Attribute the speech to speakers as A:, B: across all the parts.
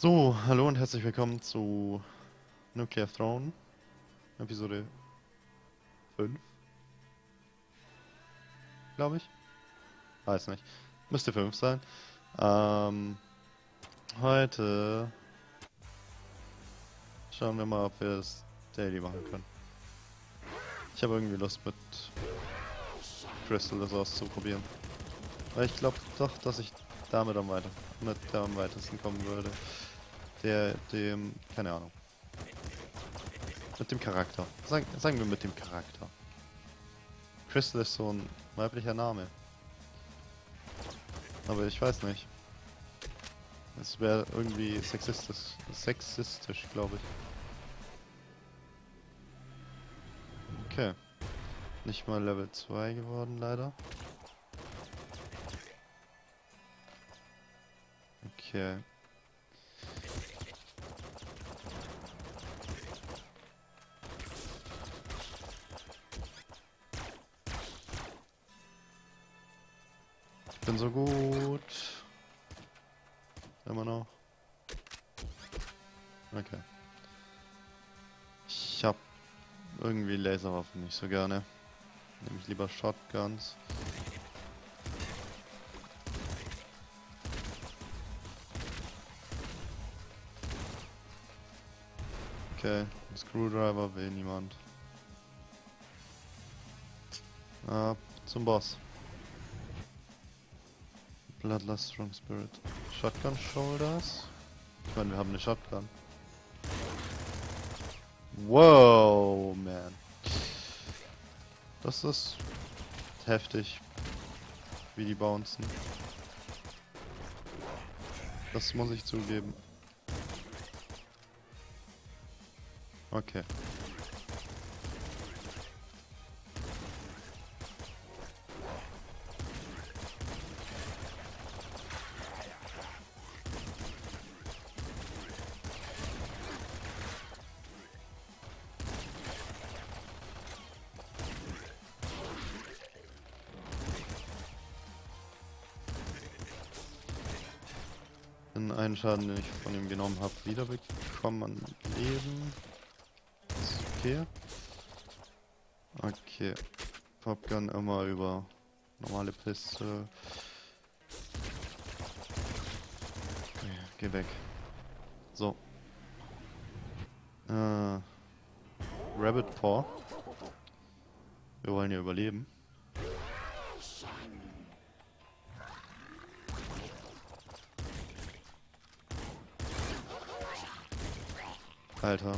A: So, hallo und herzlich willkommen zu Nuclear Throne, Episode 5, glaube ich. Weiß nicht. Müsste 5 sein. Ähm, Heute schauen wir mal, ob wir das Daily machen können. Ich habe irgendwie Lust mit Crystal das auszuprobieren. Weil ich glaube doch, dass ich damit am weitesten kommen würde. Keine Ahnung. Mit dem Charakter. Sagen wir mit dem Charakter. Crystal ist so ein weiblicher Name. Aber ich weiß nicht. Es wäre irgendwie sexistisch, glaube ich. Okay. Nicht mal Level 2 geworden, leider. Okay. Ich bin so gut. Immer noch. Okay. Ich hab irgendwie Laserwaffen nicht so gerne. Nehme ich lieber Shotguns. Okay. Ein Screwdriver will niemand. Ab zum Boss. Bloodlust Strong Spirit. Shotgun Shoulders. Ich meine, wir haben eine Shotgun. Wow, man. Das ist heftig, wie die bouncen. Das muss ich zugeben. Okay. Den einen Schaden, den ich von ihm genommen habe, wiederbekommen an Leben. Ist okay. Okay. Popgun immer über normale Piste. Okay, geh weg. So. Rabbit Paw. Wir wollen ja überleben. Alter.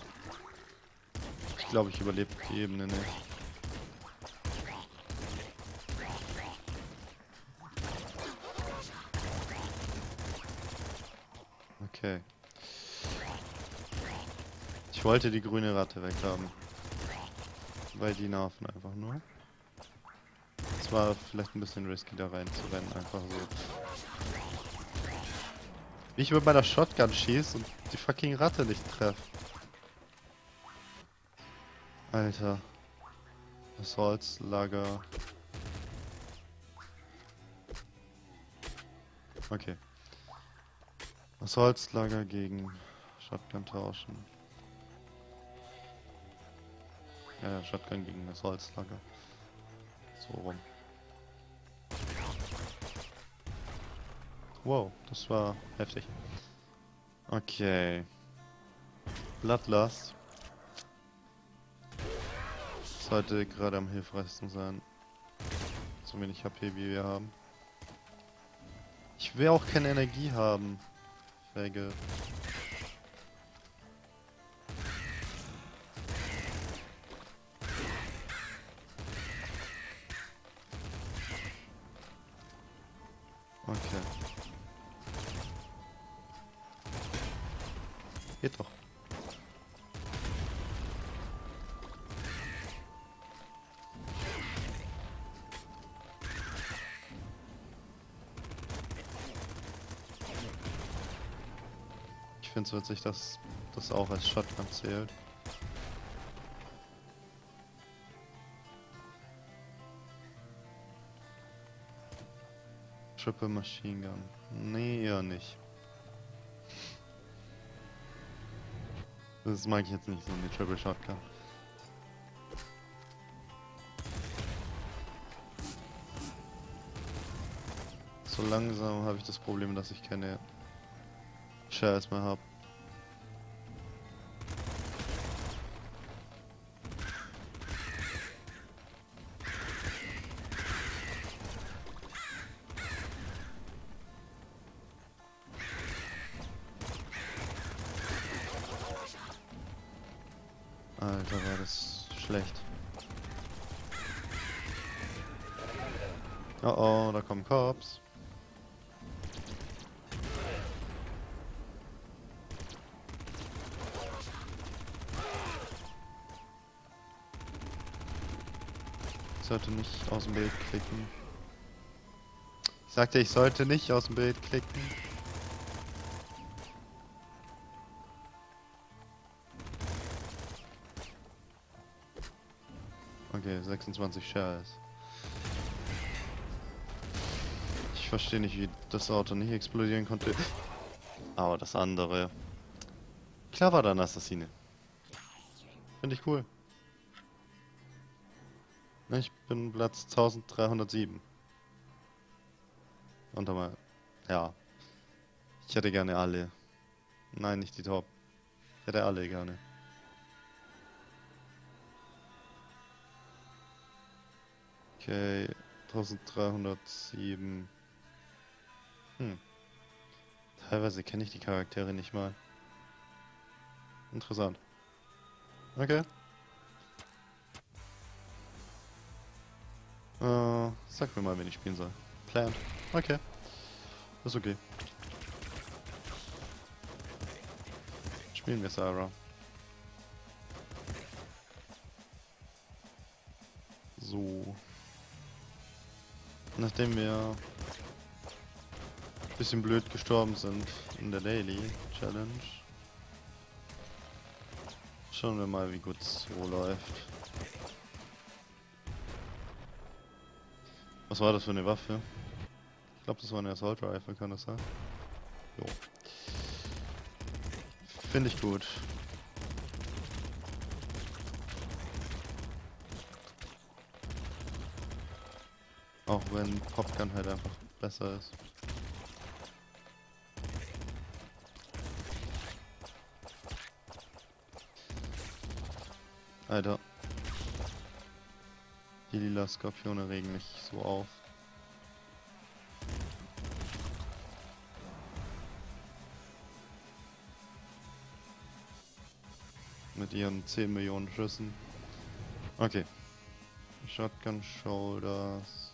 A: Ich glaube, ich überlebe die Ebene nicht. Okay. Ich wollte die grüne Ratte weghaben. Weil die nerven einfach nur. Es war vielleicht ein bisschen risky, da rein zu rennen, einfach so. Wie ich mit meiner Shotgun schieße und die fucking Ratte nicht treffe. Alter. Assaultslager. Okay. Assaultslager gegen Shotgun tauschen. Ja, Shotgun gegen Assaultslager. So rum. Wow, das war heftig. Okay. Bloodlust sollte gerade am hilfreichsten sein. So wenig HP wie wir haben. Ich will auch keine Energie haben. Fäge. Okay. Geht doch. Ich finde es witzig, dass das auch als Shotgun zählt. Triple Machine Gun. Nee, eher nicht. Das mag ich jetzt nicht, so eine Triple Shotgun. So langsam habe ich das Problem, dass ich keine Shares mehr habe. Alter, war das schlecht. Oh oh, da kommen Cops. Ich sollte nicht aus dem Bild klicken. Ich sagte, ich sollte nicht aus dem Bild klicken. Okay, 26 Shares. Ich verstehe nicht, wie das Auto nicht explodieren konnte. Aber das andere. Klar war da ein Assassine. Finde ich cool. Ich bin Platz 1307. Und aber, ja. Ich hätte gerne alle. Nein, nicht die Top. Ich hätte alle gerne. Okay, 1307. Teilweise kenne ich die Charaktere nicht mal. Interessant. Okay. Sag mir mal, wenn ich spielen soll. Plant. Okay. Ist okay. Spielen wir Sarah. So. Nachdem wir ein bisschen blöd gestorben sind in der Daily Challenge, schauen wir mal, wie gut es so läuft. Was war das für eine Waffe? Ich glaube, das war eine Assault Rifle, kann das sein? Jo. Finde ich gut. Auch wenn Popgun halt einfach besser ist. Alter. Die lila Skorpione regen mich so auf. Mit ihren 10 Millionen Schüssen. Okay. Shotgun Shoulders.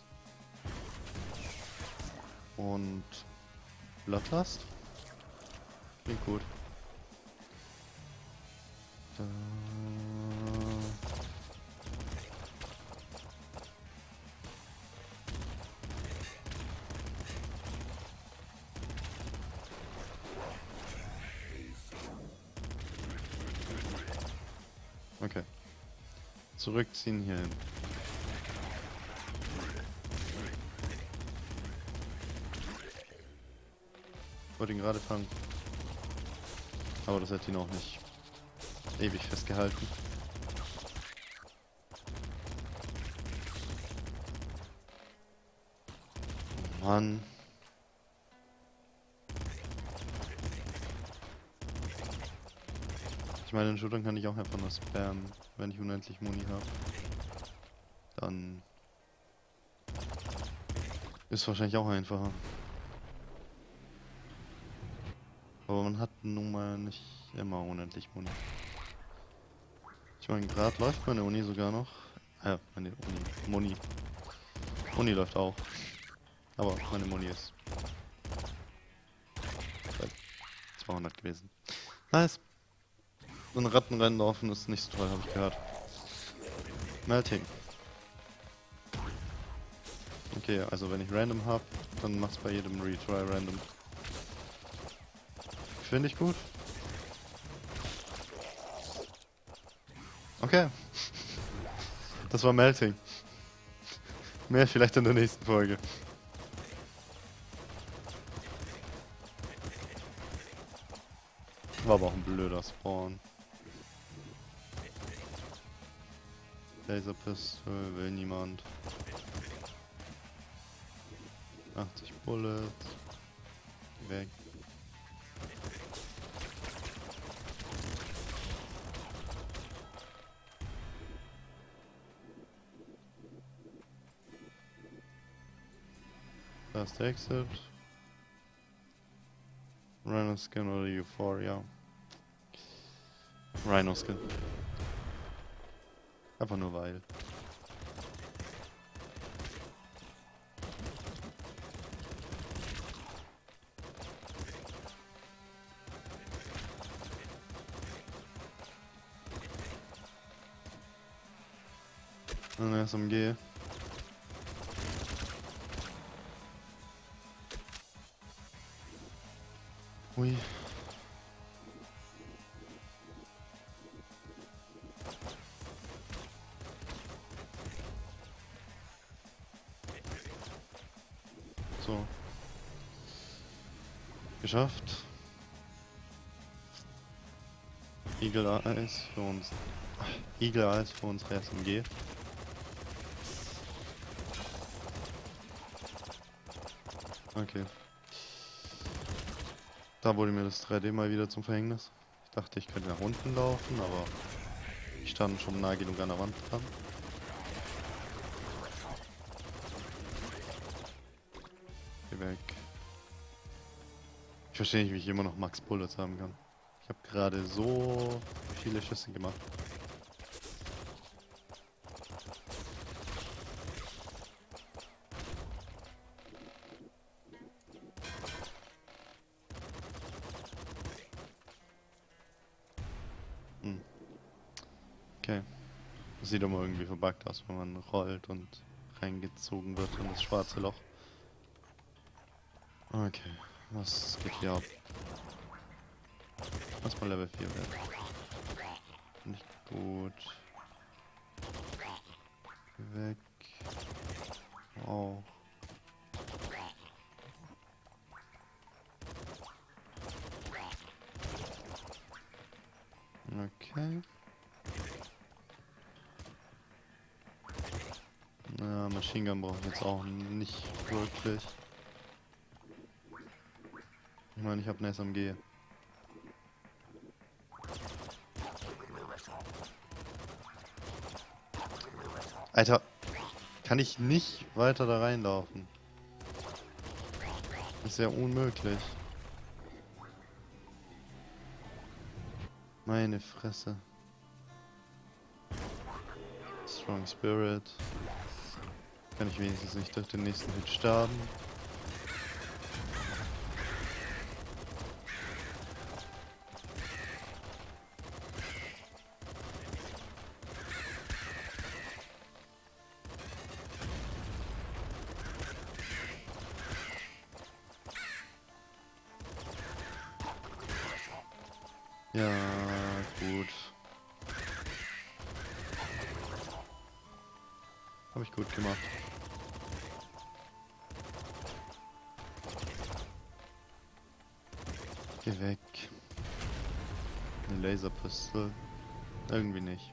A: Und Bloodlust. Klingt gut. Da. Okay. Zurückziehen hier hin. Ich wollte ihn gerade fangen. Aber das hat ihn auch nicht ewig festgehalten. Mann. Ich meine, den Shooter kann ich auch einfach nur spammen, wenn ich unendlich Muni habe. Dann ist wahrscheinlich auch einfacher. Aber man hat nun mal nicht immer unendlich Muni. Ich meine, gerade läuft meine Uni sogar noch. Meine Uni. Uni läuft auch. Aber meine Muni ist bei 200 gewesen. Nice. So ein Rattenrennen laufen ist nicht so toll, habe ich gehört. Melting. Okay, also wenn ich random habe, dann macht's bei jedem Retry random. Finde ich gut. Okay. Das war Melting. Mehr vielleicht in der nächsten Folge. War aber auch ein blöder Spawn. Laserpistol will niemand. 80 Bullets. Geh weg. Fast Exit. Rhino Skin oder Euphoria? Rhino Skin. Einfach nur weil. Eine SMG. Ui. So. Geschafft. Eagle Eyes für uns. Eagle Eyes für unsere SMG. Okay. Da wurde mir das 3D mal wieder zum Verhängnis. Ich dachte, ich könnte nach unten laufen, aber ich stand schon nah genug an der Wand dran. Geh weg. Ich verstehe nicht, wie ich immer noch Max Bullets haben kann. Ich habe gerade so viele Schüsse gemacht. Okay. Das sieht immer irgendwie verbuggt aus, wenn man rollt und reingezogen wird in das schwarze Loch. Okay, was geht hier ab? Erstmal Level 4 weg. Nicht gut. Weg. Auch. Okay. Ja, Machine Gun brauche ich jetzt auch nicht wirklich. Ich meine, ich habe eine SMG. Alter, kann ich nicht weiter da reinlaufen? Das ist ja unmöglich. Meine Fresse. Strong Spirit. Kann ich wenigstens nicht durch den nächsten Hit sterben. Ja, gut. Habe ich gut gemacht. Geh weg. Eine Laserpistole. Irgendwie nicht.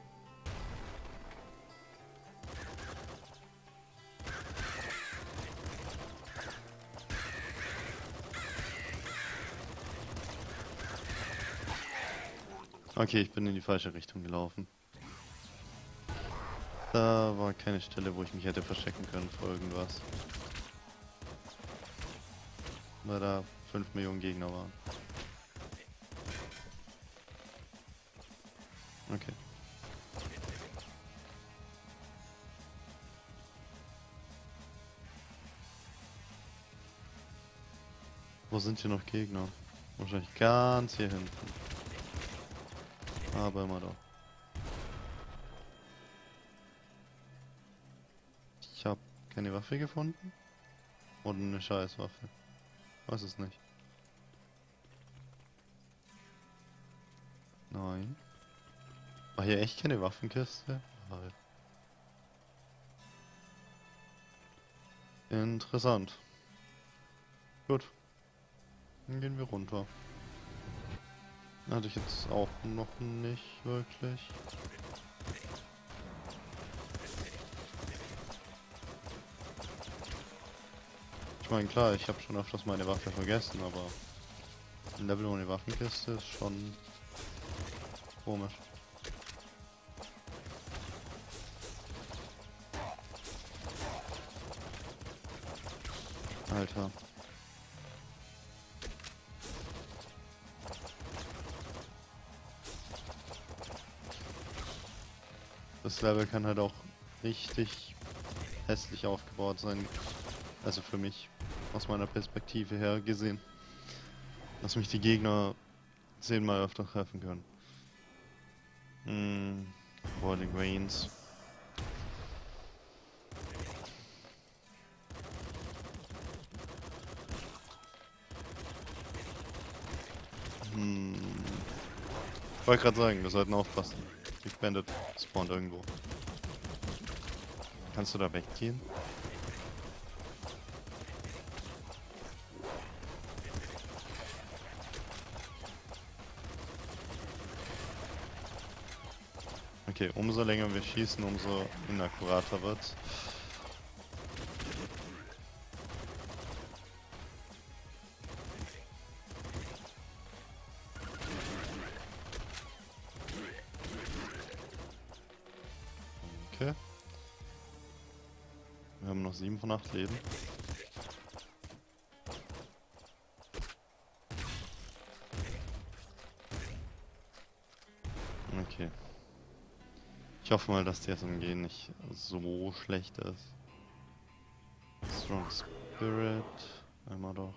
A: Okay, ich bin in die falsche Richtung gelaufen. Da war keine Stelle, wo ich mich hätte verstecken können vor irgendwas. Weil da 5 Millionen Gegner waren. Okay. Wo sind hier noch Gegner? Wahrscheinlich ganz hier hinten. Aber immer da. Ich habe keine Waffe gefunden. Oder eine Scheißwaffe. Weiß es nicht. Nein. War hier echt keine Waffenkiste? Nein. Interessant. Gut. Dann gehen wir runter. Hatte ich jetzt auch noch nicht wirklich. Ich meine, klar, ich habe schon öfters meine Waffe vergessen, aber ein Level ohne Waffenkiste ist schon komisch. Alter. Das Level kann halt auch richtig hässlich aufgebaut sein. Also für mich, aus meiner Perspektive her gesehen. Dass mich die Gegner 10-mal öfter treffen können. Boiling Rains. Ich wollte gerade sagen, wir sollten aufpassen. Big Bandit spawnt irgendwo. Kannst du da weggehen? Okay, umso länger wir schießen, umso inakkurater wird's. Okay. Wir haben noch 7 von 8 Leben. Okay. Ich hoffe mal, dass die SMG nicht so schlecht ist. Strong Spirit. Einmal doch.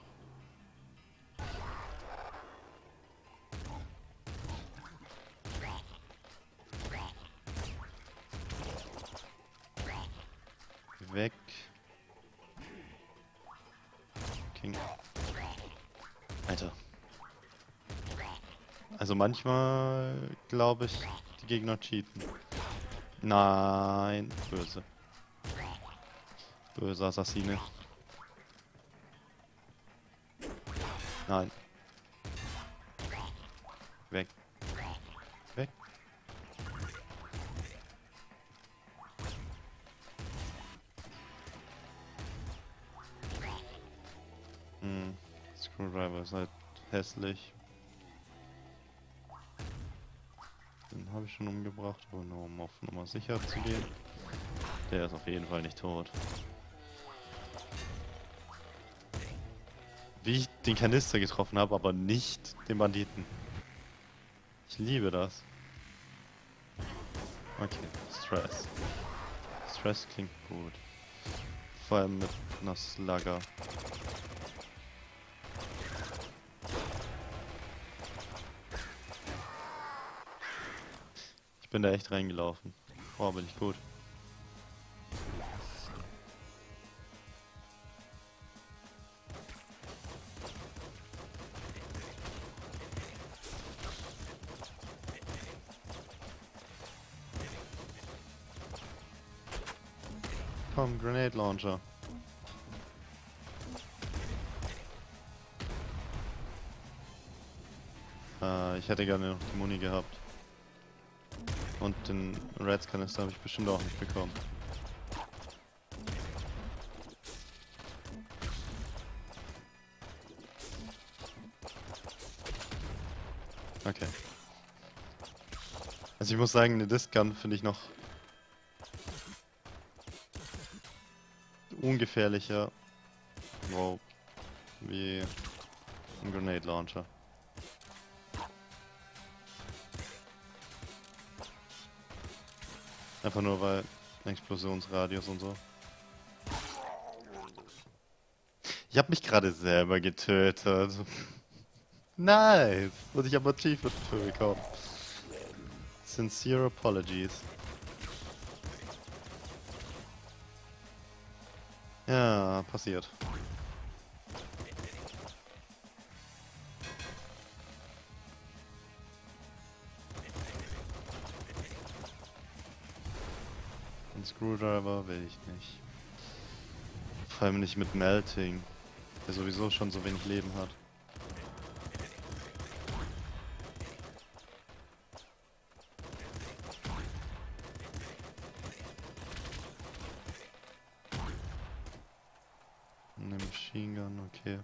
A: Weg. King. Alter. Also manchmal glaube ich, die Gegner cheaten. Nein, böse. Böse Assassine. Nein. Weg. Weg. Screwdriver ist halt hässlich. Den habe ich schon umgebracht, aber nur um auf Nummer sicher zu gehen. Der ist auf jeden Fall nicht tot. Wie ich den Kanister getroffen habe, aber nicht den Banditen. Ich liebe das. Okay, Stress. Stress klingt gut. Vor allem mit einer Slugger. Ich bin da echt reingelaufen. Boah, bin ich gut. Komm, Grenade Launcher. Ich hätte gerne noch die Muni gehabt. Und den Reds Kanister habe ich bestimmt auch nicht bekommen. Okay. Also ich muss sagen, eine Disc Gun finde ich noch ungefährlicher, wow, wie ein Grenade Launcher. Einfach nur weil Explosionsradius und so. Ich habe mich gerade selber getötet. Nice! Und ich habe Achievement dafür bekommen. Sincere apologies. Ja, passiert. Ein Screwdriver will ich nicht. Vor allem nicht mit Melting, der sowieso schon so wenig Leben hat. Eine Machine Gun, okay.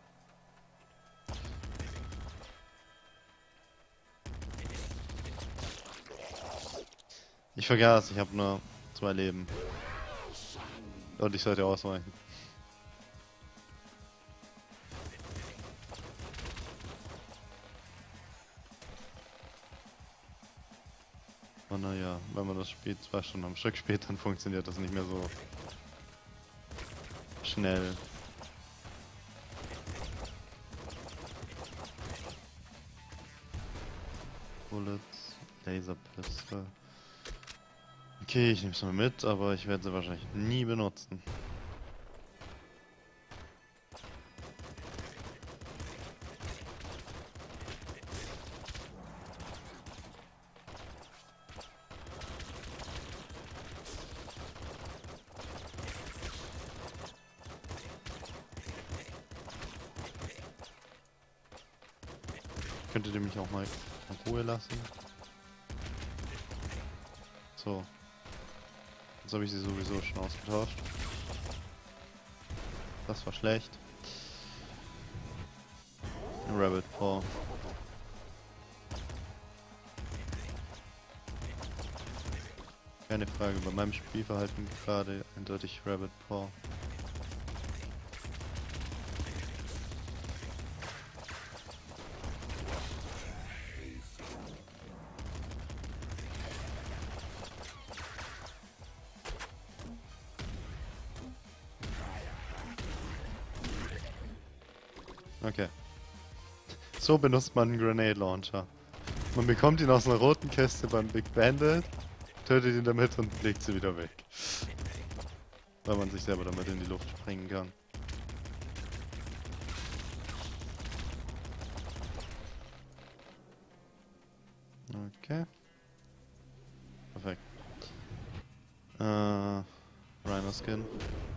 A: Ich vergaß, ich habe nur 2 Leben. Und ich sollte ausweichen. Oh naja, wenn man das Spiel 2 Stunden am Stück spielt, dann funktioniert das nicht mehr so schnell. Bullets, Laserpistole. Okay, ich nehme es mal mit, aber ich werde sie wahrscheinlich nie benutzen. Könntet ihr mich auch mal in Ruhe lassen? So. Jetzt habe ich sie sowieso schon ausgetauscht. Das war schlecht. Rabbit Paw. Keine Frage, bei meinem Spielverhalten gerade eindeutig Rabbit Paw. Okay. So benutzt man einen Grenade Launcher. Man bekommt ihn aus einer roten Kiste beim Big Bandit, tötet ihn damit und legt sie wieder weg. Weil man sich selber damit in die Luft sprengen kann. Okay. Perfekt. Rhino Skin.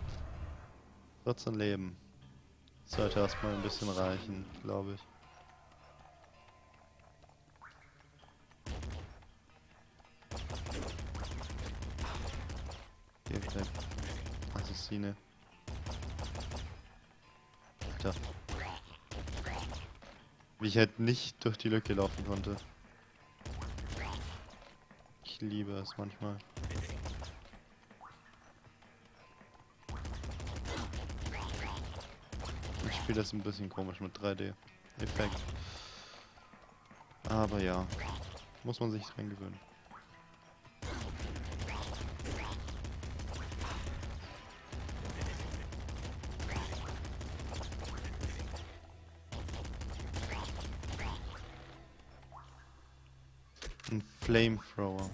A: 14 Leben. Sollte erstmal ein bisschen reichen, glaube ich. Geh weg. Assassine. Alter. Wie ich halt nicht durch die Lücke laufen konnte. Ich liebe es manchmal. Ich spiele das ein bisschen komisch mit 3D-Effekt. Aber ja, muss man sich dran gewöhnen. Ein Flamethrower.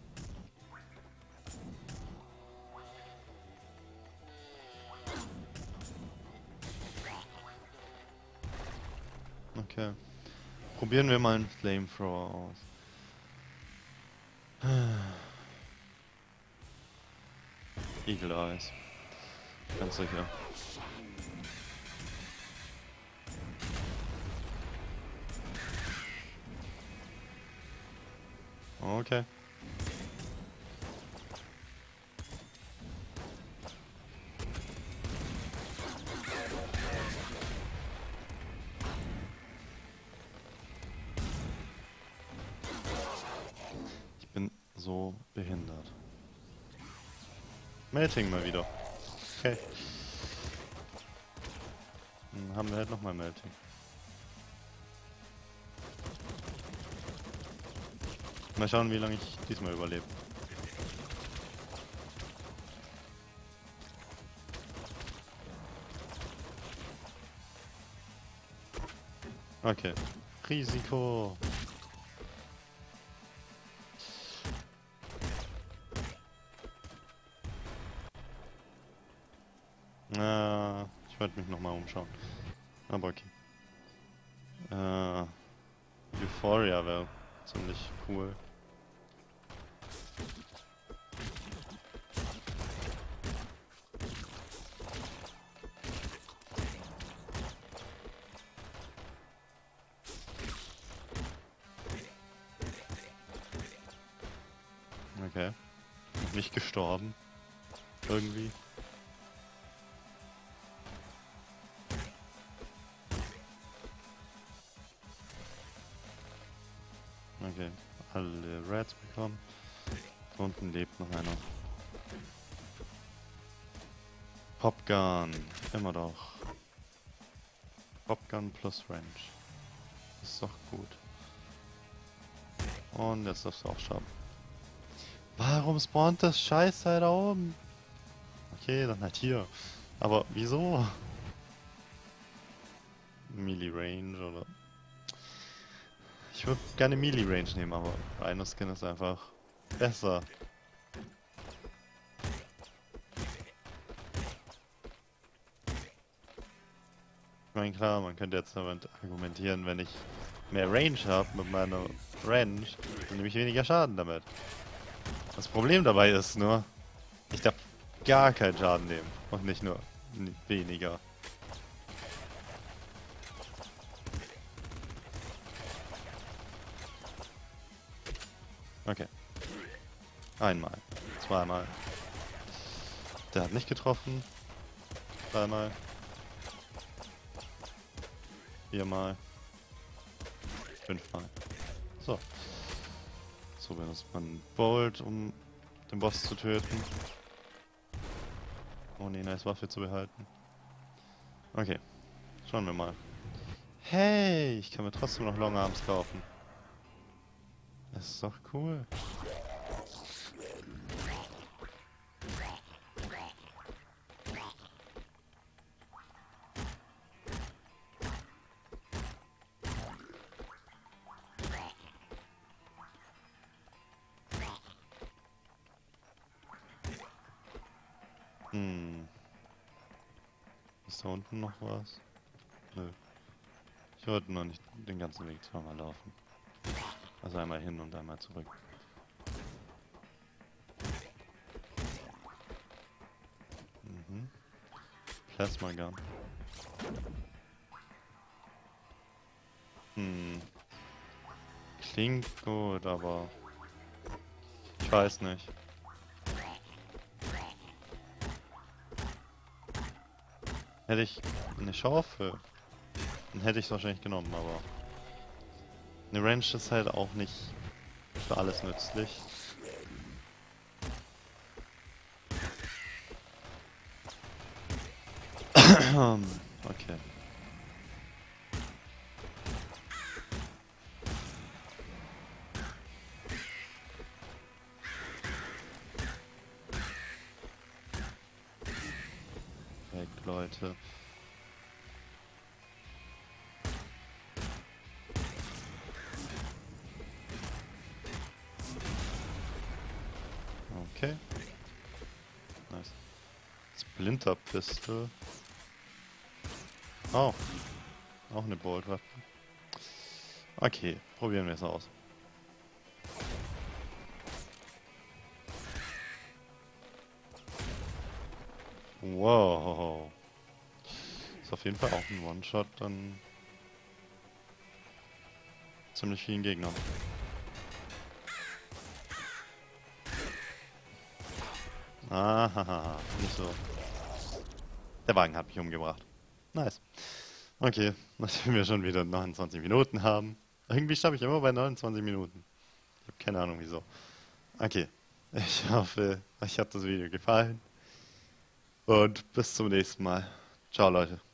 A: Okay. Probieren wir mal einen Flamethrower aus. Eagle Eyes. Ganz sicher. Okay. Ich bin so behindert. Melting mal wieder. Okay. Dann haben wir halt nochmal Melting. Mal schauen, wie lange ich diesmal überlebe. Okay. Risiko. Ich wollte mich nochmal umschauen. Aber okay. Euphoria wäre ziemlich cool. Okay. Nicht gestorben. Irgendwie. Okay, alle Reds bekommen. Unten lebt noch einer. Popgun, immer doch. Popgun plus Range. Das ist doch gut. Und jetzt darfst du auch schaffen. Warum spawnt das Scheißteil da oben? Okay, dann halt hier. Aber wieso? Melee Range oder... Ich würde gerne Melee Range nehmen, aber Rhino Skin ist einfach besser. Ich meine, klar, man könnte jetzt damit argumentieren, wenn ich mehr Range habe mit meiner Range, dann nehme ich weniger Schaden damit. Das Problem dabei ist nur, ich darf gar keinen Schaden nehmen und nicht nur weniger. Okay. Einmal. Zweimal. Der hat nicht getroffen. Dreimal. Viermal. Fünfmal. So. So benutzt man Bolt, um den Boss zu töten. Ohne ihn als Waffe zu behalten. Okay. Schauen wir mal. Hey, ich kann mir trotzdem noch Long Arms kaufen. Das ist doch cool. Ist da unten noch was? Nö. Ich wollte noch nicht den ganzen Weg zweimal laufen. Also einmal hin und einmal zurück. Mhm. Plasma Gun. Klingt gut, aber... Ich weiß nicht. Hätte ich eine Schaufel, dann hätte ich es wahrscheinlich genommen, aber... Eine Wrench ist halt auch nicht für alles nützlich. Okay. Weg, Leute. Okay. Nice. Splinter Pistol. Oh. Auch eine Bolt-Waffe. Okay, probieren wir es aus. Wow. Ist auf jeden Fall auch ein One-Shot an ziemlich vielen Gegnern. Ahaha, nicht so. Der Wagen hat mich umgebracht. Nice. Okay, nachdem wir schon wieder 29 Minuten haben. Irgendwie schaffe ich immer bei 29 Minuten. Ich habe keine Ahnung wieso. Okay, ich hoffe, euch hat das Video gefallen. Und bis zum nächsten Mal. Ciao, Leute.